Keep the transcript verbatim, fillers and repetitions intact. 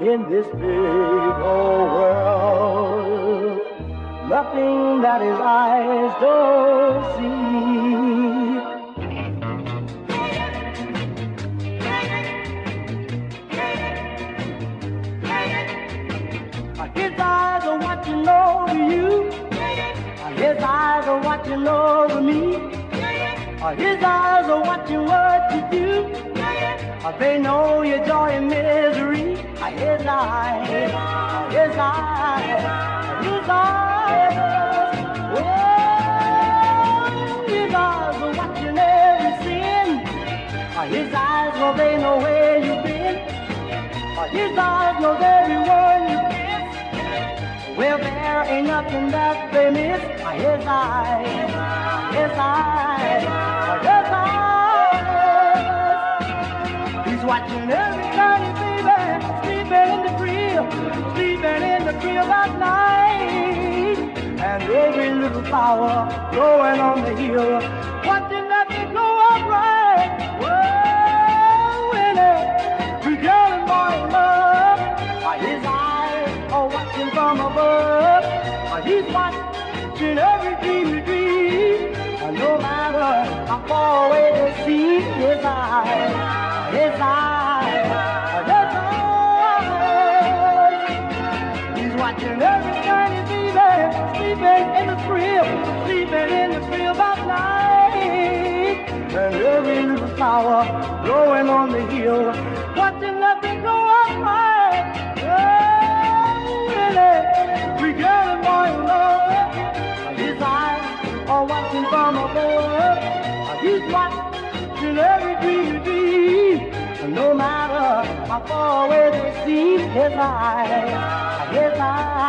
in this big old world. Nothing that his eyes don't see. His eyes are watching over you. His eyes are watching over me. His eyes are watching what you do. They know your joy and misery. His eyes, his eyes, his eyes. Oh, his eyes are watching every sin. His eyes know they know where you've been. His eyes know everyone you kiss. Well, there ain't nothing that they miss. His eyes, his eyes, his eyes. He's watching every tiny baby sleeping in the crib, sleeping in the crib at night, and every little flower growing on the hill, watching that they grow up right. Whoa, in every girl and boy in love, his eyes are watching from above. He's watching every dream you dream, and no matter how far away they seem, his eyes, his eyes, his eyes. He's watching every tiny baby sleeping in the crib, sleeping in the crib at night, and every little flower growing on the hill, watching nothing grow up right. Oh, every girl and boy in love, his eyes are watching from above. He's watching every dream you dream, and no matter how far away they seem, his eyes, his eyes.